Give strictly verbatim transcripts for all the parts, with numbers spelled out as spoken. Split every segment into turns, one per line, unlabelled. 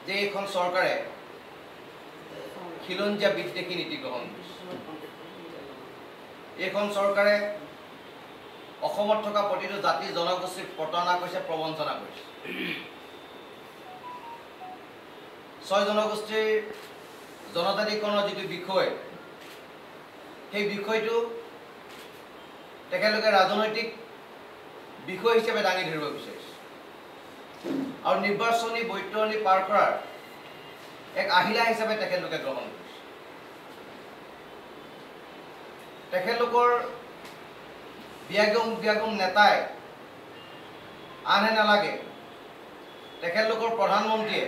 যে এইখন চৰকাৰে খিলঞ্জীয়া বিদ্বেষী নীতি গ্ৰহণ কৰিছে। এইখন চৰকাৰে অসমত থকা প্ৰতিটো জাতি জনগোষ্ঠীক প্ৰতাৰণা কৰিছে, প্ৰবঞ্চনা কৰিছে। ছয় জনগোষ্ঠীৰ জনজাতিকৰণৰ যিটো বিষয়, সেই বিষয়টো তেখেতলোকে ৰাজনৈতিক বিষয় হিচাপে দাঙি ধৰিব বিচাৰিছে আৰু নিৰ্বাচনী বৈতৰণি পাৰ কৰাৰ এক আহিলা হিচাপে তেখেতলোকে গ্ৰহণ কৰিছে। তেখেতলোকৰ বিয়াগম বিয়াগম নেতাই আনহে নালাগে, তেখেতলোকৰ প্ৰধানমন্ত্ৰীয়ে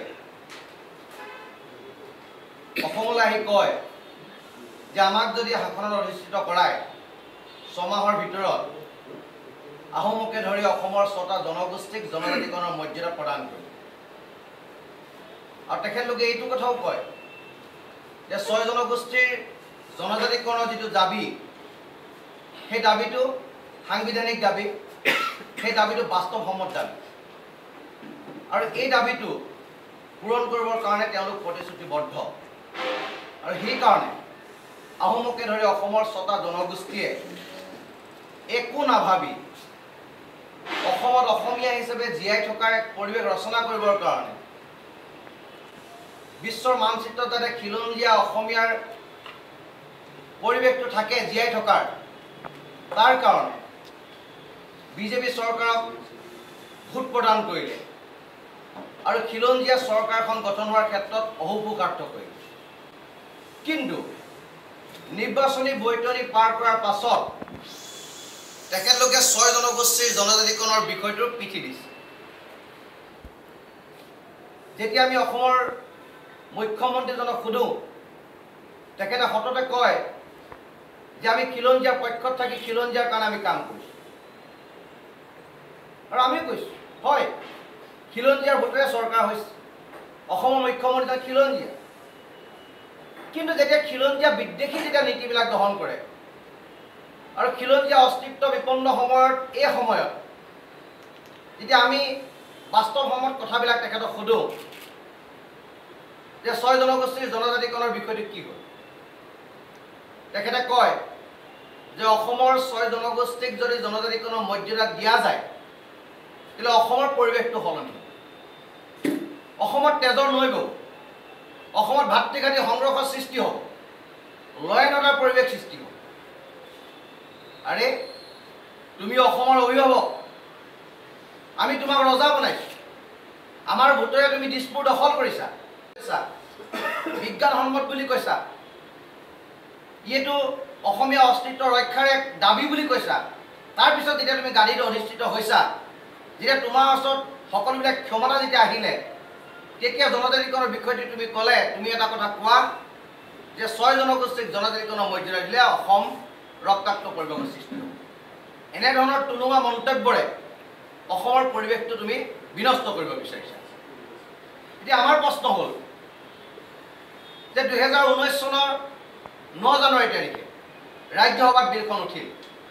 অসমলৈ আহি কয় যে আমাক যদি শাসনত অধিষ্ঠিত কৰায় ছমাহৰ ভিতৰত আহোমকে ধৰি অসমৰ ছটা জনগোষ্ঠীক জনজাতিকৰণৰ মৰ্যাদা প্ৰদান কৰিব। আৰু তেখেতলোকে এইটো কথাও কয় যে ছয় জনগোষ্ঠীৰ জনজাতিকৰণৰ যিটো দাবী, সেই দাবীটো সাংবিধানিক দাবী, সেই দাবীটো বাস্তৱসন্মত দাবী আৰু এই দাবীটো পূৰণ কৰিবৰ কাৰণে তেওঁলোক প্ৰতিশ্ৰুতিবদ্ধ। আৰু সেইকাৰণে আহোমকে ধৰি অসমৰ ছটা জনগোষ্ঠীয়ে একো নাভাবি অসমত অসমীয়া হিচাপে জীয়াই থকাৰ এক পৰিৱেশ ৰচনা কৰিবৰ কাৰণে বিশ্বৰ মানচিত্ৰত যাতে খিলঞ্জীয়া অসমীয়াৰ পৰিৱেশটো থাকে জীয়াই থকাৰ, তাৰ কাৰণে বিজেপি চৰকাৰক ভোট প্ৰদান কৰিলে আৰু খিলঞ্জীয়া চৰকাৰখন গঠন হোৱাৰ ক্ষেত্ৰত অহুপুকাৰ্থ কৰিলে। কিন্তু নিৰ্বাচনী বৈতৰণি পাৰ কৰাৰ পাছত তেখেতলোকে ছয় জনগোষ্ঠীৰ জনজাতিকৰণৰ বিষয়টোৰ পিঠি দিছে। যেতিয়া আমি অসমৰ মুখ্যমন্ত্ৰীজনক সোধোঁ, তেখেতে সততে কয় যে আমি খিলঞ্জীয়া পক্ষত থাকি খিলঞ্জীয়াৰ কাৰণে আমি কাম কৰিছোঁ। আৰু আমিও কৈছোঁ হয়, খিলঞ্জীয়াৰ ভোটেৰে চৰকাৰ হৈছে, অসমৰ মুখ্যমন্ত্ৰীজন খিলঞ্জীয়া। কিন্তু যেতিয়া খিলঞ্জীয়া বিদ্বেষী যেতিয়া নীতিবিলাক গ্ৰহণ কৰে আৰু খিলঞ্জীয়া অস্তিত্ব বিপন্ন সময়ত, এই সময়ত যেতিয়া আমি বাস্তৱসন্মত কথাবিলাক তেখেতক সোধোঁ যে ছয় জনগোষ্ঠীৰ জনজাতিকৰণৰ বিষয়টো কি হ'ল, তেখেতে কয় যে অসমৰ ছয় জনগোষ্ঠীক যদি জনজাতিকৰণৰ মৰ্যাদা দিয়া যায় তেতিয়াহ'লে অসমৰ পৰিৱেশটো সলনি হ'ব, অসমত তেজৰ নৈ বব, অসমত ভাতৃঘাতী সংঘৰ্ষৰ সৃষ্টি হ'ব, ল এণ্ড অৰ্ডাৰ পৰিৱেশ সৃষ্টি হ'ব। আৰে তুমি অসমৰ অভিভাৱক, আমি তোমাক ৰজা বনাইছোঁ, আমাৰ ভোটেৰে তুমি দিছপুৰ দখল কৰিছা, বিজ্ঞানসন্মত বুলি কৈছা, ইয়েটো অসমীয়া অস্তিত্ব ৰক্ষাৰ এক দাবী বুলি কৈছা। তাৰপিছত যেতিয়া তুমি গাদীত অধিষ্ঠিত হৈছা, যেতিয়া তোমাৰ ওচৰত সকলোবিলাক ক্ষমতা যেতিয়া আহিলে, তেতিয়া জনজাতিকৰণৰ বিষয়টো তুমি ক'লে, তুমি এটা কথা কোৱা যে ছয় জনগোষ্ঠীক জনজাতিকৰণৰ মৰ্যাদা দিলে অসম ৰক্তাক্ত পৰিৱেশৰ সৃষ্টি হ'ব। এনেধৰণৰ টুলুঙা মন্তব্যৰে অসমৰ পৰিৱেশটো তুমি বিনষ্ট কৰিব বিচাৰিছা। এতিয়া আমাৰ প্ৰশ্ন হ'ল যে দুহেজাৰ ঊনৈছ চনৰ ন জানুৱাৰী তাৰিখে ৰাজ্যসভাত বিলখন উঠিল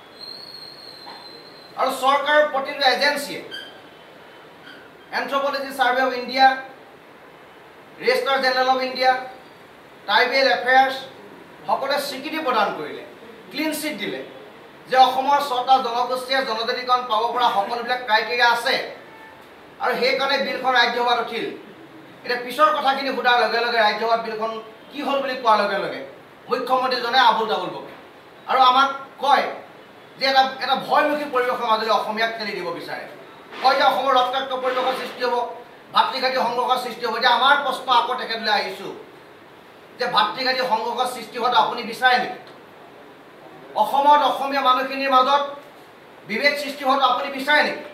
আৰু চৰকাৰৰ প্ৰতিটো এজেঞ্চিয়ে anthropology survey of India, registrar general of India, tribal affairs সকলোৱে স্বীকৃতি প্ৰদান কৰিলে, ক্লিন চিট দিলে যে অসমৰ ছটা জনগোষ্ঠীয়ে জনজাতিকৰণ পাব পৰা সকলোবিলাক ক্ৰাইটেৰিয়া আছে আৰু সেইকাৰণে বিলখন ৰাজ্যসভাত উঠিল। এতিয়া পিছৰ কথাখিনি সোধাৰ লগে লগে ৰাজ্যসভাত বিলখন কি হ'ল বুলি কোৱাৰ লগে লগে মুখ্যমন্ত্ৰীজনে আবুল তাবুল বকে আৰু আমাক কয় যে এটা এটা ভয়মুখী পৰিৱেশৰ মাজলৈ অসমীয়াক ঠেলি দিব বিচাৰে, কয় যে অসমৰ ৰক্তাক্ত পৰিৱেশৰ সৃষ্টি হ'ব, ভাতৃঘাতী সংঘৰ্ষৰ সৃষ্টি হ'ব। এতিয়া আমাৰ প্ৰশ্ন আকৌ তেখেতলৈ আহিছোঁ যে ভাতৃঘাতী সংঘৰ্ষৰ সৃষ্টি হোৱাটো আপুনি বিচাৰে নেকি? অসমত অসমীয়া মানুহখিনিৰ মাজত বিভেদ সৃষ্টি হোৱাটো আপুনি বিচাৰে নেকি?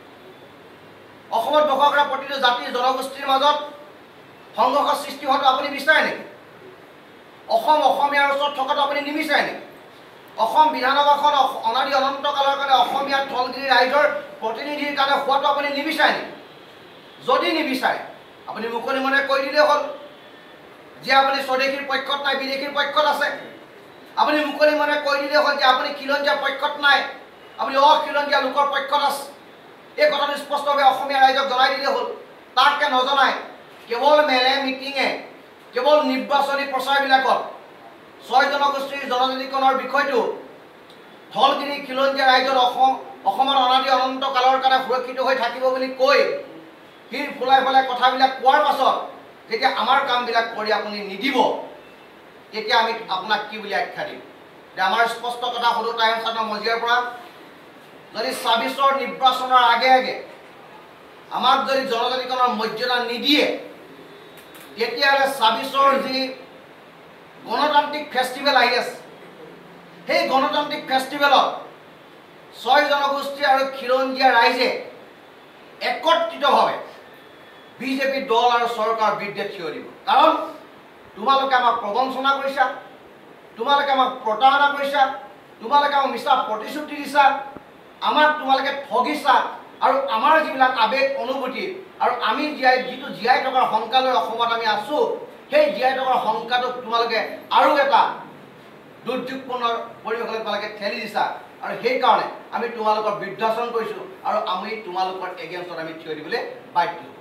অসমত বসবাস কৰা প্ৰতিটো জাতি জনগোষ্ঠীৰ মাজত সংঘৰ্ষৰ সৃষ্টি হোৱাটো আপুনি বিচাৰে নেকি? অসম অসমীয়াৰ ওচৰত থকাটো আপুনি নিবিচাৰে নেকি? অসম বিধানসভাখন অনাদি অনন্ত কালৰ কাৰণে অসমীয়া থলগিৰি ৰাইজৰ প্ৰতিনিধিৰ কাৰণে হোৱাটো আপুনি নিবিচাৰে নেকি? যদি নিবিচাৰে আপুনি মুকলি মনে কৈ দিলেই হ'ল যে আপুনি স্বদেশীৰ পক্ষত নাই, বিদেশীৰ পক্ষত আছে। আপুনি মুকলি মনে কৈ দিলেই হ'ল যে আপুনি খিলঞ্জীয়া পক্ষত নাই, আপুনি অখিলঞ্জীয়া লোকৰ পক্ষত আছে। এই কথাটো স্পষ্টভাৱে অসমীয়া ৰাইজক জনাই দিলেই হ'ল। তাকে নজনাই কেৱল মেলে মিটিঙে কেৱল নিৰ্বাচনী প্ৰচাৰবিলাকত ছয় জনগোষ্ঠীৰ জনজাতিকৰণৰ বিষয়টো ধলগিৰি খিলঞ্জীয়া ৰাইজৰ অসম অসমৰ অনাদি অনন্ত কালৰ কাৰণে সুৰক্ষিত হৈ থাকিব বুলি কৈ হিৰ ফুলাই ফুলাই কথাবিলাক কোৱাৰ পাছত যেতিয়া আমাৰ কামবিলাক কৰি আপুনি নিদিব তেতিয়া আমি আপোনাক কি বুলি আখ্যা দিম যে আমাৰ স্পষ্ট কথা সদৌ টাইম চানৰ মজিয়াৰ পৰা যদি ছাব্বিছৰ নিৰ্বাচনৰ আগে আগে আমাক যদি জনজাতিকৰণৰ মৰ্যাদা নিদিয়ে তেতিয়াহ'লে ছাব্বিছৰ যি গণতান্ত্ৰিক ফেষ্টিভেল আহি আছে সেই গণতান্ত্ৰিক ফেষ্টিভেলত ছয় জনগোষ্ঠী আৰু খিলঞ্জীয়া ৰাইজে একত্ৰিতভাৱে বিজেপি দল আৰু চৰকাৰৰ বিৰুদ্ধে থিয় দিব কাৰণ তোমালোকে আমাক প্ৰবঞ্চনা কৰিছা তোমালোকে আমাক প্ৰতাৰণা কৰিছা তোমালোকে আমাক মিছা প্ৰতিশ্ৰুতি দিছা আমাক তোমালোকে ঠগিছা আৰু আমাৰ যিবিলাক আৱেগ অনুভূতি আৰু আমি জীয়াই যিটো জীয়াই থকাৰ শংকালৈ অসমত আমি আছোঁ সেই জীয়াই থকাৰ শংকাটোক তোমালোকে আৰু এটা দুৰ্যোগপূৰ্ণ পৰিৱেশলৈ তোমালোকে ঠেলি দিছা আৰু সেইকাৰণে আমি তোমালোকৰ বিৰুদ্ধাচৰণ কৰিছোঁ আৰু আমি তোমালোকৰ এগেইনষ্টত আমি থিয় দিবলৈ বাধ্য